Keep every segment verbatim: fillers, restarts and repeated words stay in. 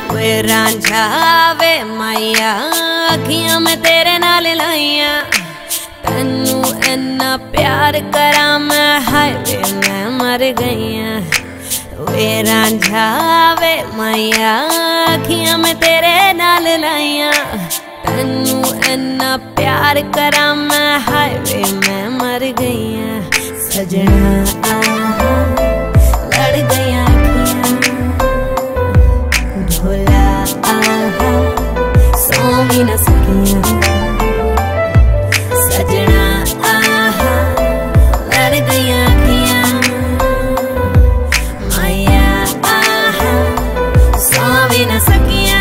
वे रांझा वे माइया अखियां में तेरे नाल लाइया तैनू इन्ना प्यार करा मैं हाय वे मैं मर गईया। वे रांझा वे माइया अखियां में तेरे नाल लाइया तैनू इन्ना प्यार करा मैं हाय वे मैं मर गईया। सजना आहा लड़ गईया ढोला आहा सौ भी न सकिया। सजना आहा लड़ गईया माया आहा सौ भी न सकिया।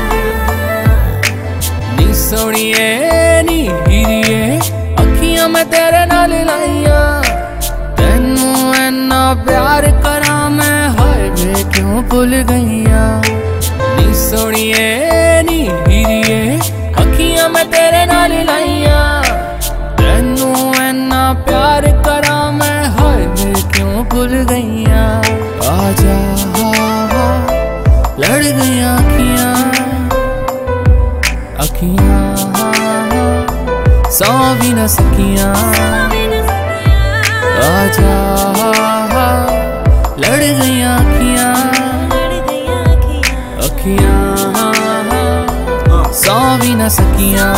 नी सोनिए नी हीरिए अखियां में तेरे नाल लाइया तैनू इन्ना प्यार करा मैं हाय वे क्यों भुल गईया। नी सोनिए नी हीरिए अखियां में तेरे नाल लाइया तैनू इन्ना प्यार करा मैं हाय वे क्यों भुल गईया। आजा लड़ गईया अखियां अखियां सौ भी न सकिया। आजा लड़ गईया अखियां अखियां सौ भी न सकिया।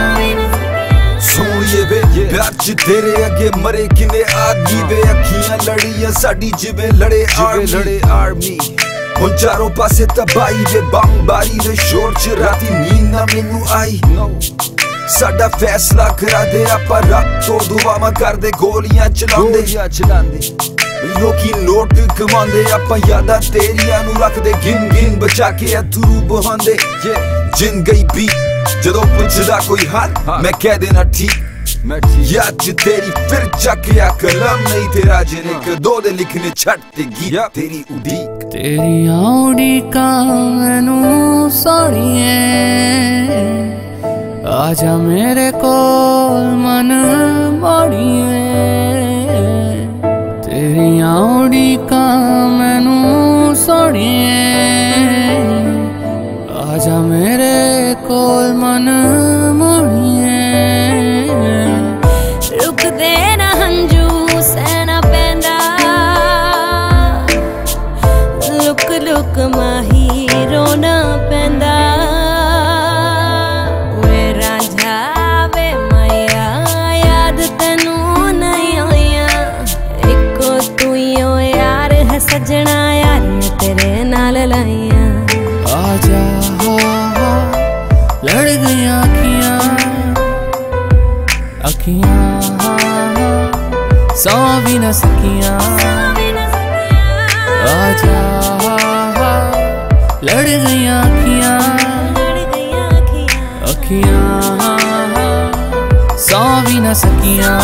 सोनिए वे प्यार च तेरे अगे मरे किने आदमी वे अखियां लड़ियां साडी जिवें लड़े लड़े आर्मी हुण चारों पासे तबाही वे बमबारी वे शोर च राती नींद ना मैनू आई। साडा फैसला करा दे आपां रब तो दुआवां करदे गोलियां चलांदे चलांदे लोकी नोट कमांदे आपां यादां तेरियां नू रखदे गिन गिन बचा के अथरू बहांदे। जिन गई भी जदों पुछदा कोई हाल मैं कह देना ठीक याद च तेरी फिर चकिया कलम नहीं तेरा जिने कदों दे लिखने छट ते गीत तेरी उड़ीक तेरी उड़ीका मैनू सोनिए आजा मेरे कोल मन मोड़िए। तेरी उड़ीका मैनू सोनिए आजा मेरे कोल मन मोड़िए। रुक दे ना हंजू सहना पैंदा लुक लुक माही रोना पैंदा। वे रांझा वे माया याद तैनू नहीं आइया इको तू ही ओ यार है सजना यार तेरे नाल लाइया। आजा लड़ गईया अखियां अखियां सौ भी न सकिया। आजा लड़ गईया अखियां अखियां सौ भी न सकिया।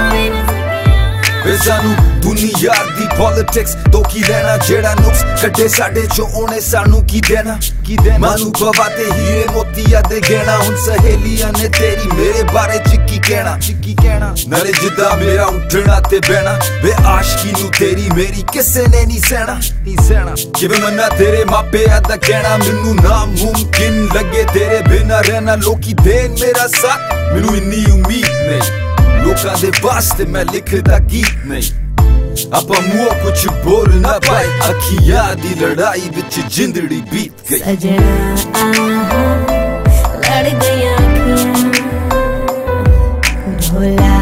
सानू दुनिया दी पॉलिटिक्स तो की लेना जेड़ा नुक्स कड्डे साडे चो ओने सानू की देना की देना। मानू पवा ते हीरे मोतिया दे गहना हुण सहेलियां ने तेरी मेरे बारे च की कहना की कहना। नाले जिद्दां मेरा उठना ते बहना वे आशिकी नू तेरी मेरी किसे ने नहीं सहना नहीं सहना। किवें मन्ना तेरे मापिया दा कहना मैनू नामुमकिन लगे तेरे बिना रहना लोकी देन मेरा साथ मैनू इन्नी उम्मीद नहीं लोकां दे वास्ते मैं लिखदा गीत नहीं। आपां मुंह कुछ बोल ना पाए अखियां दी लड़ाई विच जिंदड़ी बीत गई। सजना आहा लड़ गईया अखियां ढोला